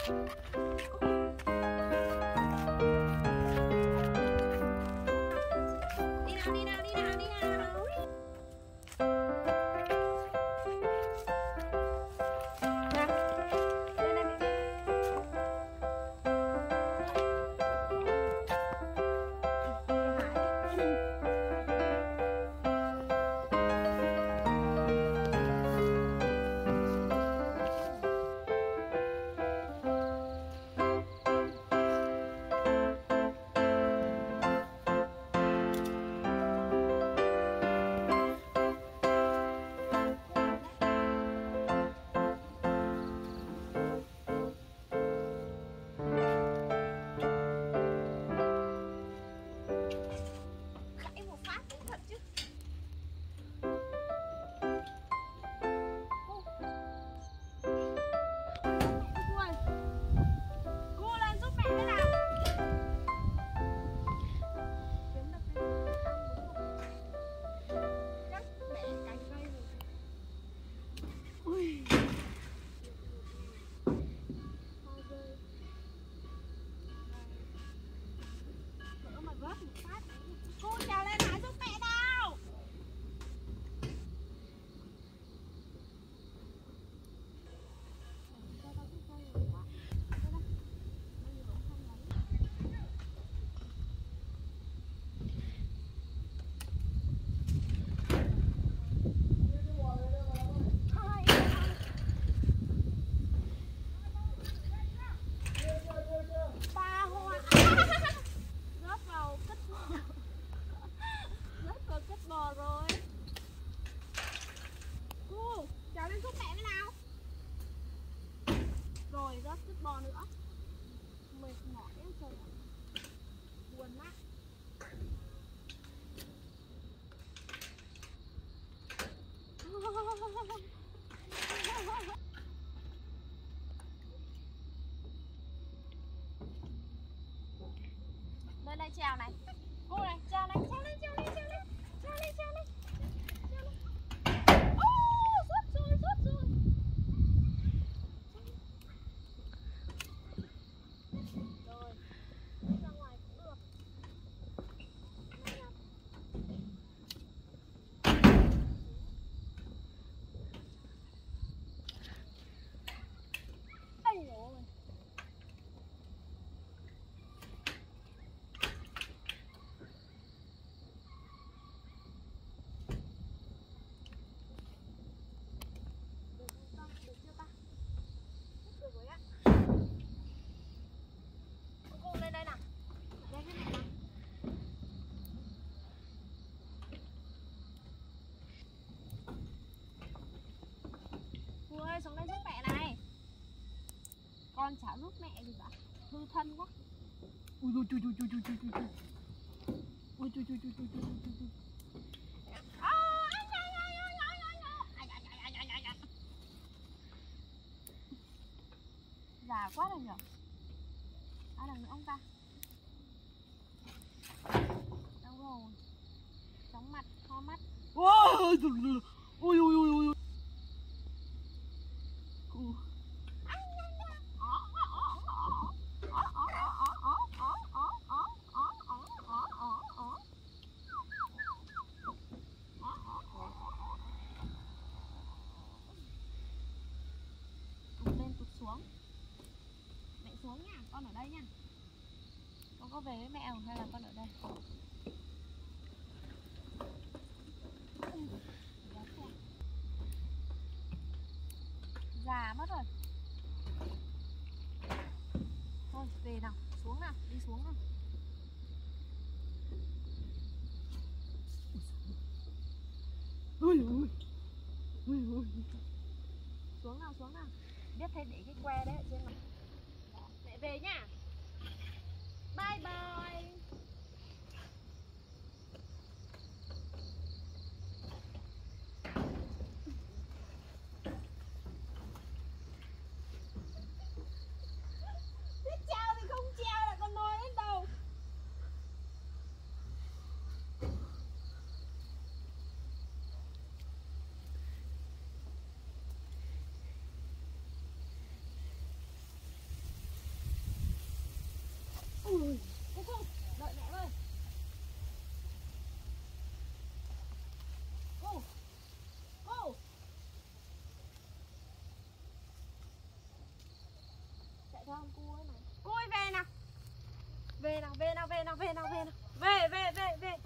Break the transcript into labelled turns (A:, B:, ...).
A: Lên đây trèo này. Cô này, trèo này, trèo lên, trèo lên, trèo lên. Trèo lên, trèo lên. Trèo lên. Rớt rồi, rớt rồi. Rồi, đi ra ngoài cũng được. Ây dồi ôi. Xuống đây giúp mẹ này. Con chả giúp mẹ gì cả. Hư thân quá. Ui ui ui ui ui ui ui ui. Ui ui ui ui ui ui. Già quá rồi nhở. Ai làm nữa ông ta? Đâu rồi? Chóng mặt, ho mắt. Ui ui ui ui ui. Xuống. Mẹ xuống nha, con ở đây nha. Con có về với mẹ không hay là con ở đây? Già mất rồi. Thôi về nào, xuống nào, đi xuống nào. Ui ui. Ui ui. Xuống nào, xuống nào. Biết thế để cái que đấy ở trên mặt. Mẹ về nhá. Bye bye. Biết treo thì không treo lại còn nồi lên đầu. Cô ơi về nào. Về nào, về nào, về nào, về nào, về nào. Về, về, về, về.